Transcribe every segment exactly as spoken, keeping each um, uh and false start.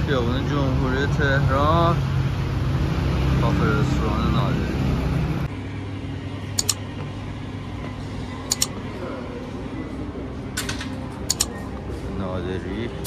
خیابون جمهوری تهران، کافه رستوران نادری. نادری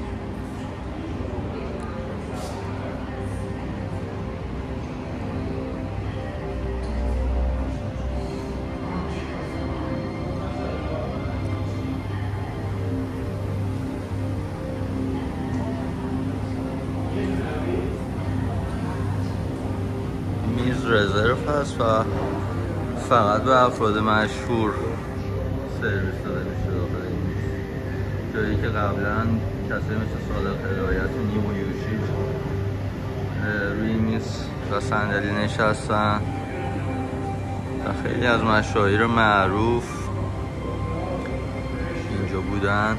میز رزرو هست و فقط به افراد مشهور سرویس داده میشه داخل این میز، جایی که قبلا کسی مثل صادق هدایت و نیما یوشی روی میز و صندلی نشستن و خیلی از مشاهیر معروف اینجا بودند.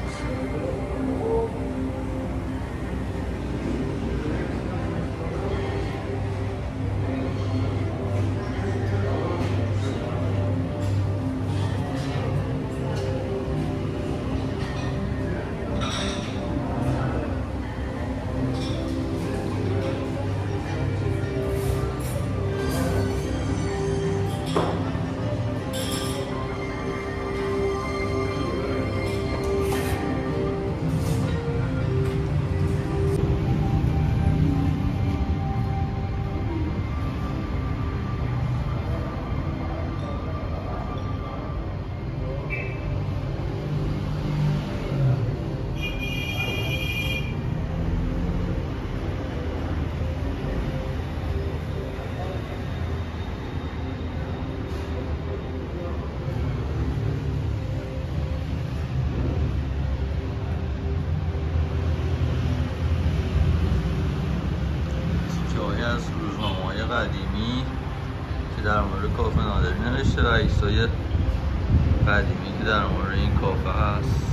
از روزنامه‌های قدیمی که در مورد کافه نادری نوشته و عکسای قدیمی که در مورد این کافه هست.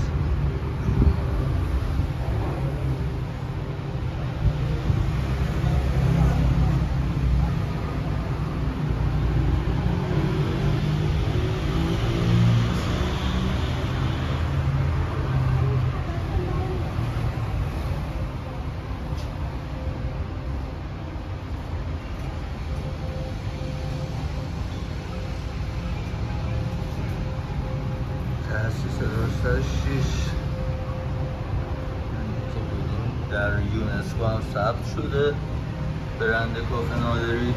تأسیس هزار و سیصد و شش در یونسکو هم ثبت شده برند کافه نادری.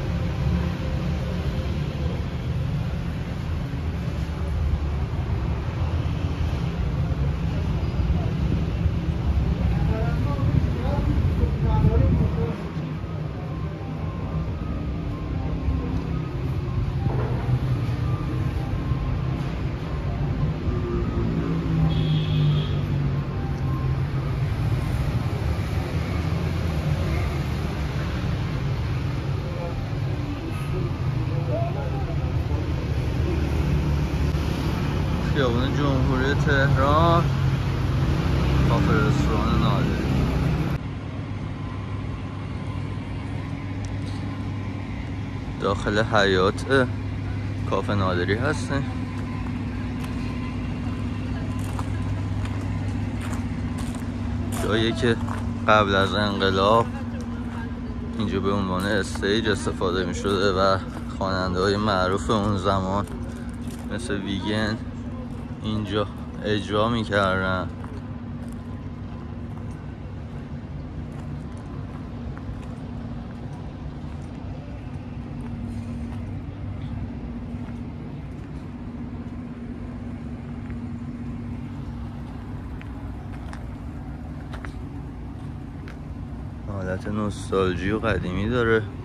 خیابون جمهوری تهران، کافه رستوران نادری. داخل حیاط کافه نادری هستیم. جایی که قبل از انقلاب اینجا به عنوان استیج استفاده می شده و خواننده های معروف اون زمان مثل ویگن اینجا اجرا میکردن. حالت نوستالژی و قدیمی داره.